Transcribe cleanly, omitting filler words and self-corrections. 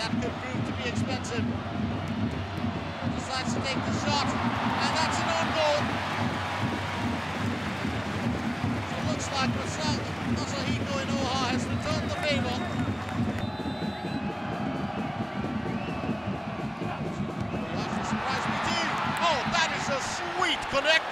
that could prove to be expensive. Decides to take the shot, and that's an own goal. So it looks like Masahiko Inoha has returned the favour. Surprise me too. Oh, that is a sweet connect.